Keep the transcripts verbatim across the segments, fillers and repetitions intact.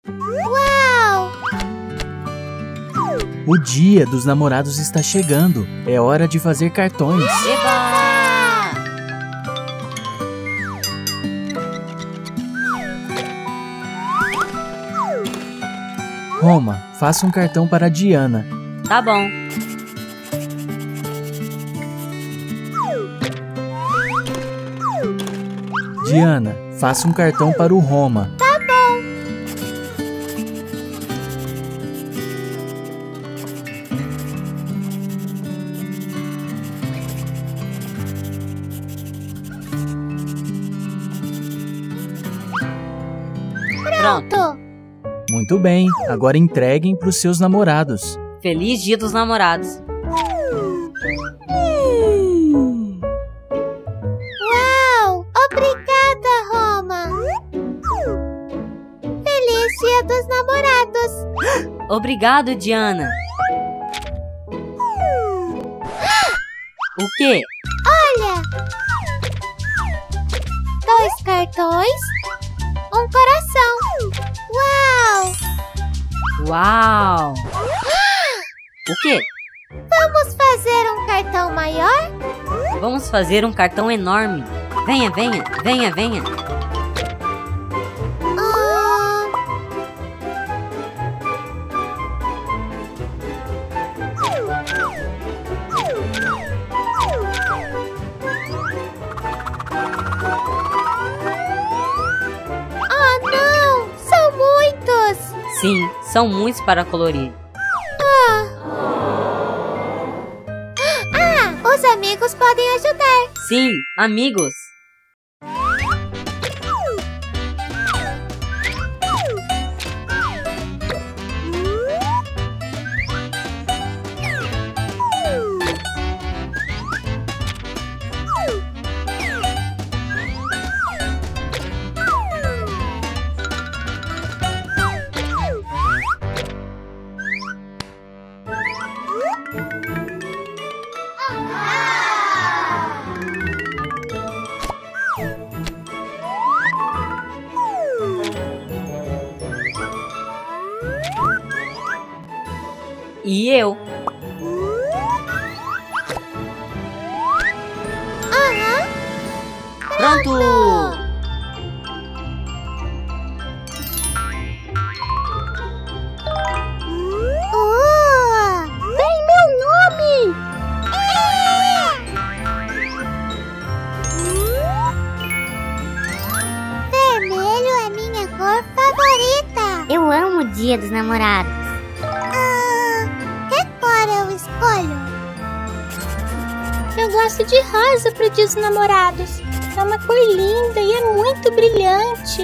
Uau! O Dia dos Namorados está chegando. É hora de fazer cartões. Eba! Roma, faça um cartão para a Diana. Tá bom. Diana, faça um cartão para o Roma. Tá bom. Pronto. Pronto. Muito bem, agora entreguem para os seus namorados. Feliz Dia dos Namorados. Hum. Uau! Obrigada, Roma. Feliz Dia dos Namorados. Obrigado, Diana. O quê? Olha! Dois cartões, um coração. Uau! Uau! O quê? Vamos fazer um cartão maior? Vamos fazer um cartão enorme. Venha, venha, venha, venha. Ah, ah, não! São muitos! Sim, são muitos para colorir. Ah, os amigos podem ajudar. Sim, amigos. E eu. Aham. Pronto! Uh, tem meu nome! É. Vermelho é minha cor favorita. Eu amo o Dia dos Namorados. Ah, que cor eu escolho? Eu gosto de rosa pro Dia dos Namorados. É uma cor linda e é muito brilhante.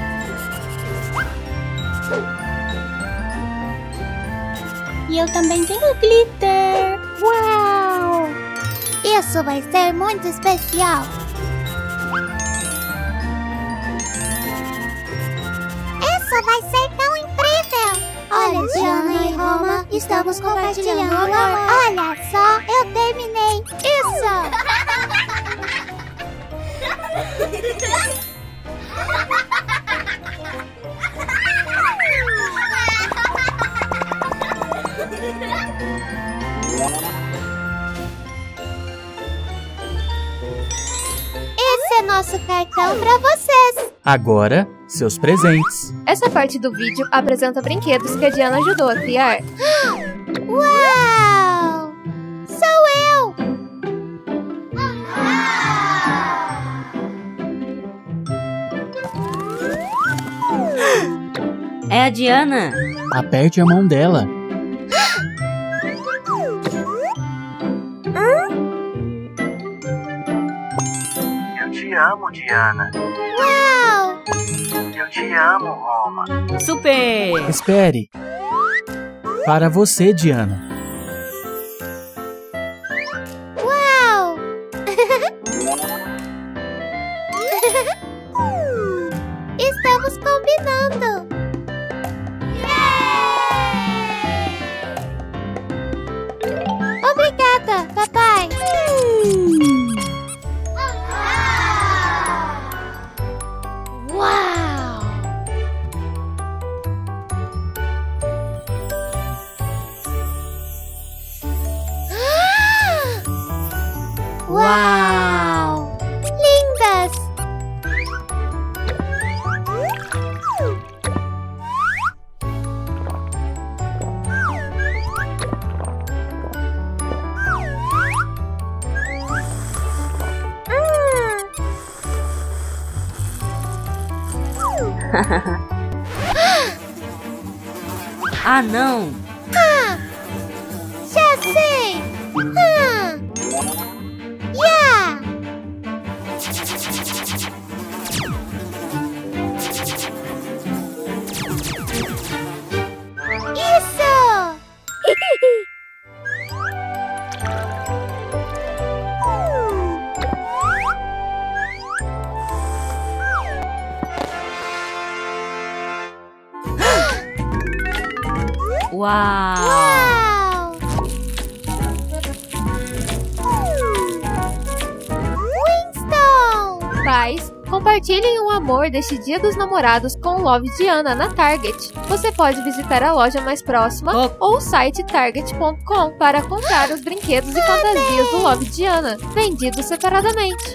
E eu também tenho glitter. Uau! Isso vai ser muito especial. Isso vai ser tão incrível. Olha, Diana e Roma, estamos compartilhando amor. Olha só, eu terminei. Isso! Esse é nosso cartão para vocês. Agora, seus presentes. Essa parte do vídeo apresenta brinquedos que a Diana ajudou a criar. Uau! Sou eu! É a Diana. Aperte a mão dela. Eu te amo, Diana. Uau! Eu te amo, Roma. Super! Espere. Para você, Diana. Uau! Estamos combinando. Obrigada, papai. Uau! Uau! Lindas! Ah, não! Ah, já sei! Ah, yeah! Isso! Uau! Uau! Winston! Pais, compartilhem o amor deste Dia dos Namorados com o Love Diana na Target. Você pode visitar a loja mais próxima Oh. ou o site target ponto com para comprar os brinquedos e fantasias do Love Diana, vendidos separadamente.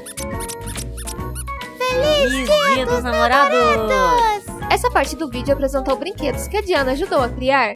Feliz Dia dos Namorados! Essa parte do vídeo apresentou brinquedos que a Diana ajudou a criar.